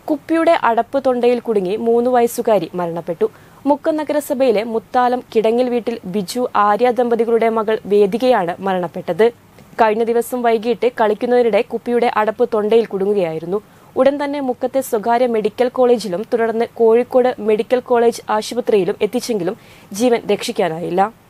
കുപ്പിയുടെ അടപ്പ് തൊണ്ടയിൽ കുടുങ്ങി 3 വയസ്സുകാരി മരണപ്പെട്ടു. മുക്കം നഗരസഭയിലെ മുത്താലം കിടങ്ങിൽ വീട്ടിൽ ബിജു ആര്യ ദമ്പതികളുടെ മകൾ വേദികയാണ് മരണപ്പെട്ടത്. കഴിഞ്ഞ ദിവസം വൈകിട്ട് കളിക്കുന്നതിനിടെ കുപ്പിയുടെ അടപ്പ് തൊണ്ടയിൽ കുടുങ്ങുകയായിരുന്നു. ഉടൻ തന്നെ മുക്കത്തെ സ്വകാര്യ മെഡിക്കൽ കോളേജിലും തുടർന്ന് കോഴിക്കോട് മെഡിക്കൽ കോളേജ് ആശുപത്രിയിലും എത്തിച്ചെങ്കിലും ജീവൻ രക്ഷിക്കാനായില്ല.